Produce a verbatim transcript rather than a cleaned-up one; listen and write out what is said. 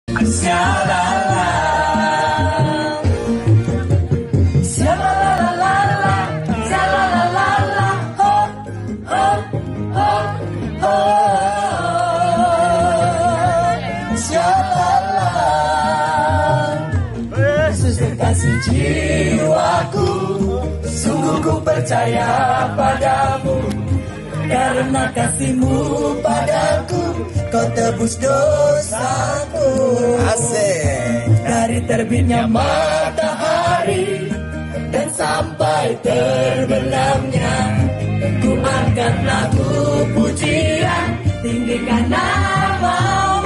Shalala, shalala, shalala, oh, oh, oh, oh, shalala. Yesus kekasih jiwaku, sungguh ku percaya padamu. Karena kasih-Mu padaku, Kau tebus dosaku. Asik. Dari terbitnya matahari dan sampai terbenamnya, ku angkat lagu pujian, tinggikan nama-Mu.